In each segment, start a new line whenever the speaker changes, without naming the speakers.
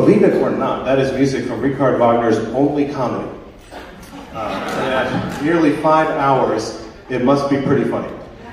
Believe it or not, that is music from Richard Wagner's only comedy. And at nearly 5 hours, it must be pretty funny.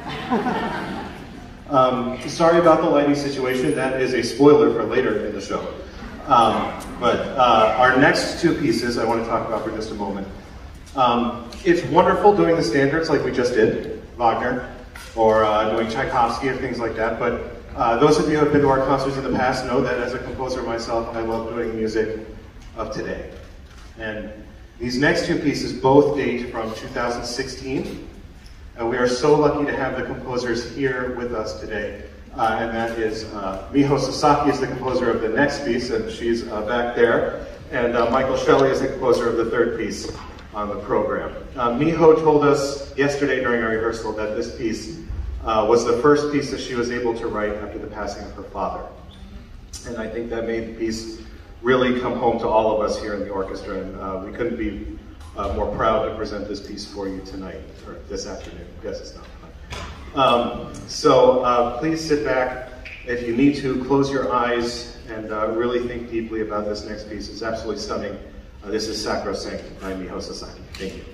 Sorry about the lighting situation. That is a spoiler for later in the show. But our next two pieces I want to talk about for just a moment. It's wonderful doing the standards like we just did, Wagner, or doing Tchaikovsky or things like that, but those of you who have been to our concerts in the past know that as a composer myself, I love doing music of today. And these next two pieces both date from 2016, and we are so lucky to have the composers here with us today. And that is Miho Sasaki is the composer of the next piece, and she's back there. And Michael Shelley is the composer of the third piece on the program. Miho told us yesterday during our rehearsal that this piece was the first piece that she was able to write after the passing of her father. And I think that made the piece really come home to all of us here in the orchestra, and we couldn't be more proud to present this piece for you tonight, or this afternoon. I guess it's not fun. So please sit back. If you need to, close your eyes and really think deeply about this next piece. It's absolutely stunning. This is Sacrosanct by Miho Sasaki. Thank you.